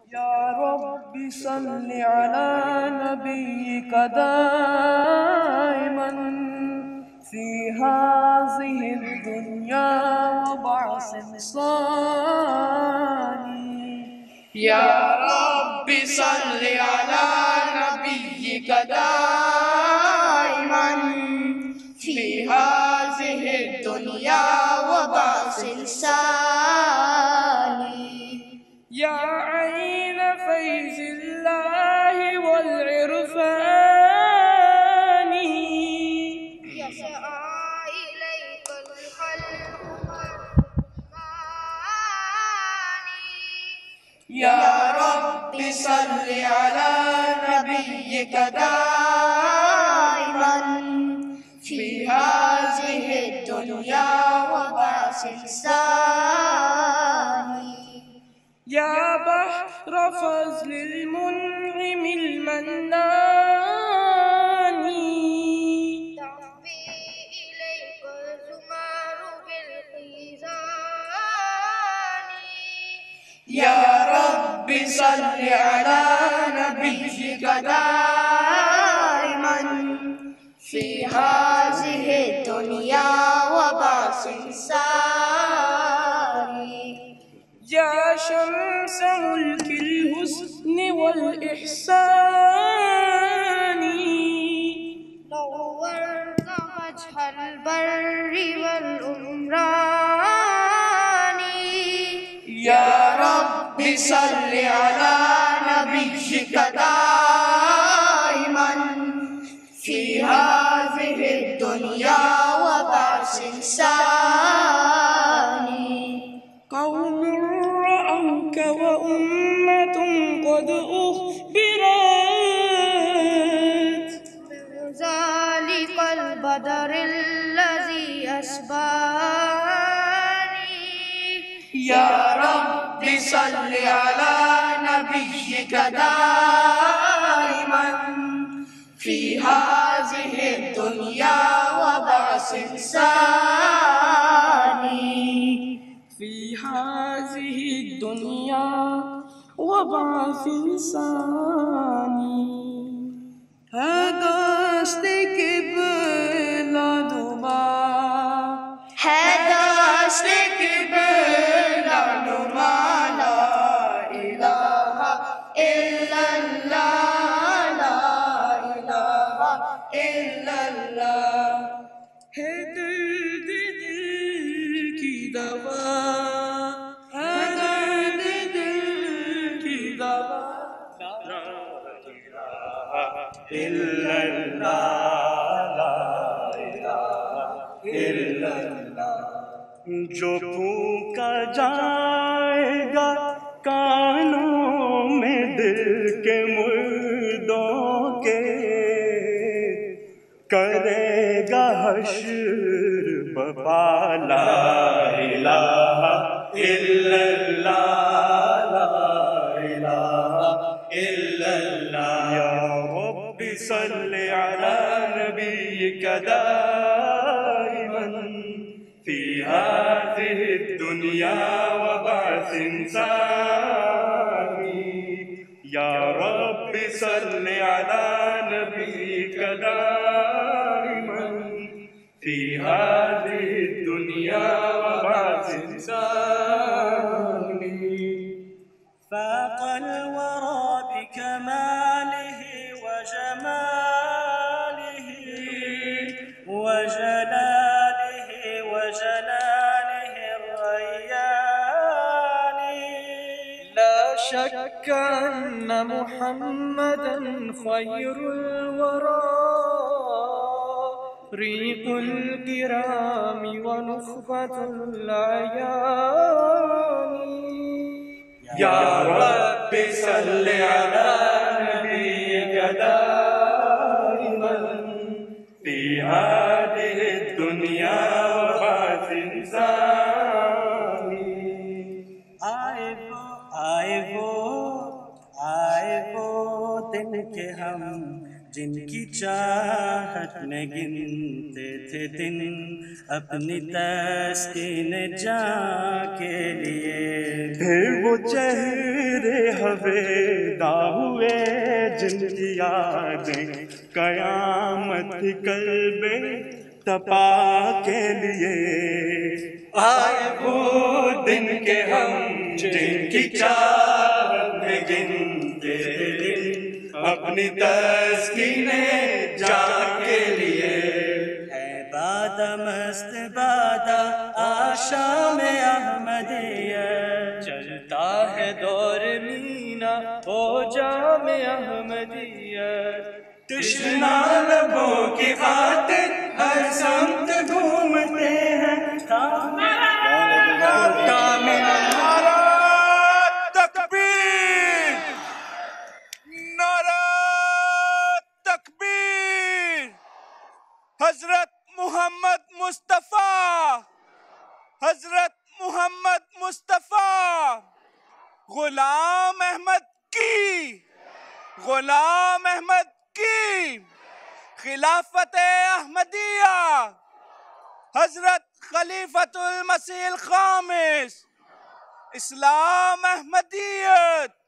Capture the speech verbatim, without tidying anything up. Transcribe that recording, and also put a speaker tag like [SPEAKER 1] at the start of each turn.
[SPEAKER 1] या रब्बी सल्लि अला नबिय्यिका दाइमन फी हाज़िहि दुनिया व बअसिन सानी।
[SPEAKER 2] या रब्बी सल्लि अला नबिय्यिका दाइमन फी हाज़िहि दुनिया व बअसिन सानी।
[SPEAKER 1] या ऐन फैज़िल्लाहि वल इरफ़ानी
[SPEAKER 2] यसआ इलैकल क़ल्बु वल या रब्बि सल्लि अला नबिय्यिका दाइमन फी हाज़िहि दुनिया व बअसिन सानी।
[SPEAKER 1] या बहर फ़ज़्लिल मुनइमिल मन्नानी
[SPEAKER 2] तहवी इलैका ज़ुमारु बिल ख़ीज़ानी। या रब्बि सल्लि अला नबिय्यिका दाइमन फी हाज़िहि दुनिया व बअसिन सानी।
[SPEAKER 1] या शम्स मुल्किल हुस्नि वल इहसानी
[SPEAKER 2] नव्वरत मजहल बर्रि वल उमरानी। या रब्बि सल्लि अला नबिय्यिका दाइमन फी हाज़िहि दुनिया व बअसिन सानी।
[SPEAKER 1] कौमुर रअौक व उम्मतुन क़द उख़बिरत
[SPEAKER 2] ज़ालिकल बदरिल्लज़ी अस्बानी। या रब्बि सल्लि अला नबिय्यिका दाइमन फी हाज़िहि दुनिया व बअसिन सानी।
[SPEAKER 1] फी हाज़िहि दुनिया व बअसिन सानी। है दास्ते क़िबला नुमा
[SPEAKER 2] है दास्ते क़िबला नुमा ला इलाहा इल्लल्लाह ला इलाहा इल्लल्लाह।
[SPEAKER 1] है दर्द दिल की दवा है दर्द दिल की दवा जो फूंका जाएगा कानों में दिल के मुर्दों के करेगा हश्र बपा ला इलाहा इल्लल्लाह ला इलाहा इल्लल्लाह। या रब्बि सल्लि अला नबिय्यिका दाइमन फी हाज़िहि दुनिया व बअसिन सानी। या रब्बि सल्लि अला नबिय्यिका दाइमन फी हाज़िहि दुनिया व बअसिन सानी। फ़ाक़ल वरा बिकमालिहि व जमालिहि व जलालिहि व जलालिहि अर्रय्यानी। ला शक्क अन्न मुहम्मदन ख़ैरुल वरा रीक़ुल किरामी व नुख़बतुल अयानी।
[SPEAKER 2] या रब्बि सल्लि अला नबिय्यिका दाइमन फी हाज़िहि दुनिया व बअसिन सानी।
[SPEAKER 1] आए वो आए वो आए वो दिन के हम
[SPEAKER 2] जिनकी चाहत में गिनते थे दिन अपनी तस्कीन जान के लिए, फिर वो चेहरे हवेदा हुए जिनकी यादें कयामत कल्बे तपा के लिए। आए वो दिन के हम जिनकी चाहत में गिनते थे अपनी तस्कीने जान के लिए, है बादा मस्त बादा आशा में अहमदिया,
[SPEAKER 1] चलता है दौर मीना ओ जाम अहमदिया,
[SPEAKER 2] तृष्णा लबों की खातिर हर समत घूमते हैं। नारा तकबीर, नारा तकबीर। हजरत मोहम्मद मुस्तफा, हजरत मोहम्मद मुस्तफा, गुलाम अहमद की, गुलाम अहमद की खिलाफत अहमदिया, हजरत खलीफतुल मसीह खामिस, इस्लाम अहमदियत।